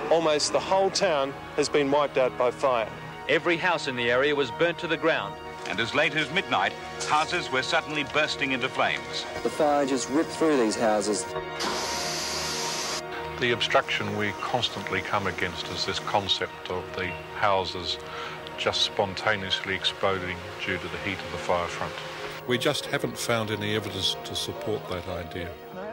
almost the whole town has been wiped out by fire. Every house in the area was burnt to the ground. And as late as midnight, houses were suddenly bursting into flames. The fire just ripped through these houses. The obstruction we constantly come against is this concept of the houses just spontaneously exploding due to the heat of the fire front. We just haven't found any evidence to support that idea.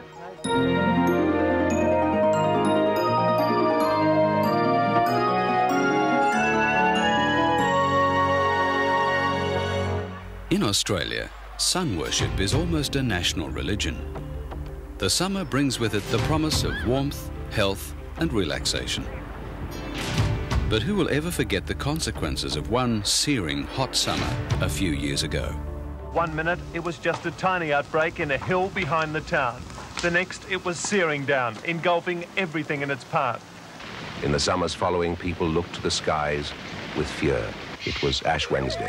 In Australia, sun worship is almost a national religion. The summer brings with it the promise of warmth, health and relaxation. But who will ever forget the consequences of one searing hot summer a few years ago? 1 minute, it was just a tiny outbreak in a hill behind the town. The next, it was searing down, engulfing everything in its path. In the summers following, people looked to the skies with fear. It was Ash Wednesday.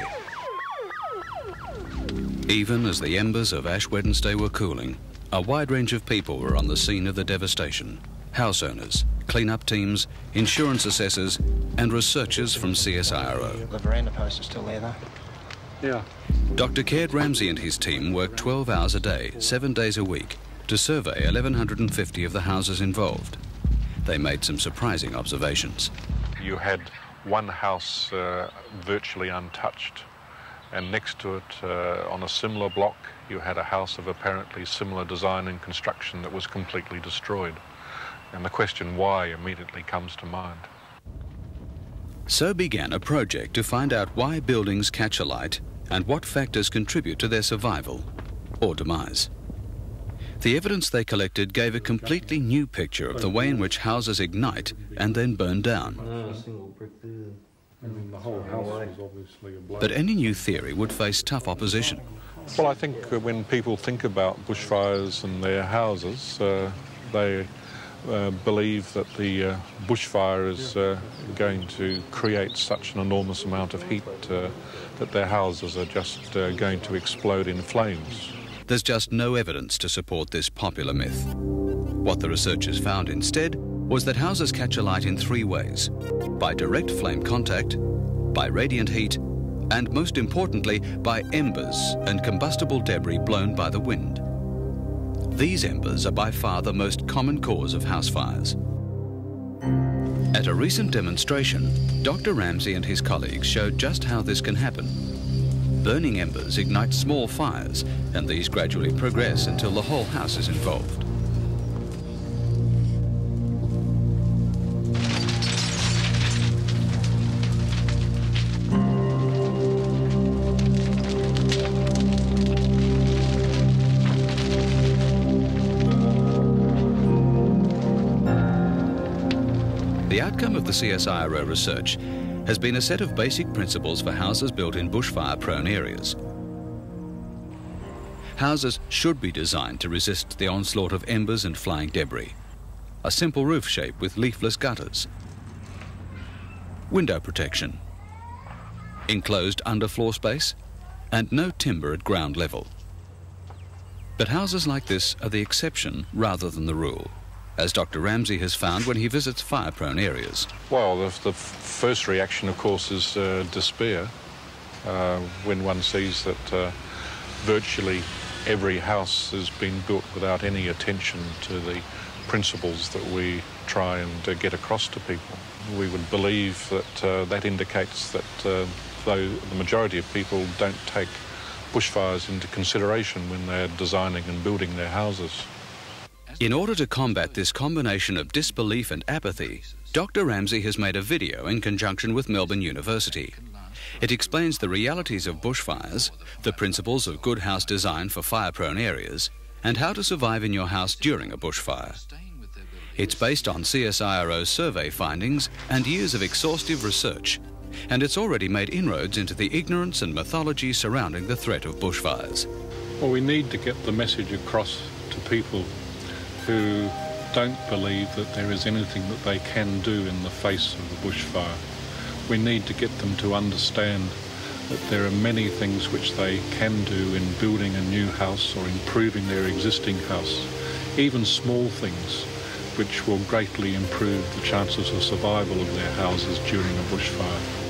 Even as the embers of Ash Wednesday were cooling, a wide range of people were on the scene of the devastation. House owners, clean-up teams, insurance assessors and researchers from CSIRO. The veranda posts are still there, though. Yeah. Dr. Caird Ramsey and his team worked 12 hours a day, 7 days a week, to survey 1,150 of the houses involved. They made some surprising observations. You had one house virtually untouched, and next to it, on a similar block, you had a house of apparently similar design and construction that was completely destroyed. And the question why immediately comes to mind. So began a project to find out why buildings catch alight and what factors contribute to their survival or demise. The evidence they collected gave a completely new picture of the way in which houses ignite and then burn down. But any new theory would face tough opposition. Well, I think when people think about bushfires and their houses, they believe that the bushfire is going to create such an enormous amount of heat that their houses are just going to explode in flames. There's just no evidence to support this popular myth. What the researchers found instead was that houses catch alight in 3 ways: by direct flame contact, by radiant heat, and most importantly, by embers and combustible debris blown by the wind. These embers are by far the most common cause of house fires. At a recent demonstration, Dr. Ramsey and his colleagues showed just how this can happen. Burning embers ignite small fires, and these gradually progress until the whole house is involved. The outcome of the CSIRO research has been a set of basic principles for houses built in bushfire-prone areas. Houses should be designed to resist the onslaught of embers and flying debris. A simple roof shape with leafless gutters. Window protection. Enclosed underfloor space. And no timber at ground level. But houses like this are the exception rather than the rule, as Dr. Ramsey has found when he visits fire-prone areas. Well, the first reaction, of course, is despair when one sees that virtually every house has been built without any attention to the principles that we try and get across to people. We would believe that that indicates that though the majority of people don't take bushfires into consideration when they're designing and building their houses. In order to combat this combination of disbelief and apathy, Dr. Ramsey has made a video in conjunction with Melbourne University. It explains the realities of bushfires, the principles of good house design for fire-prone areas, and how to survive in your house during a bushfire. It's based on CSIRO's survey findings and years of exhaustive research, and it's already made inroads into the ignorance and mythology surrounding the threat of bushfires. Well, we need to get the message across to people who don't believe that there is anything that they can do in the face of the bushfire. We need to get them to understand that there are many things which they can do in building a new house or improving their existing house, even small things which will greatly improve the chances of survival of their houses during a bushfire.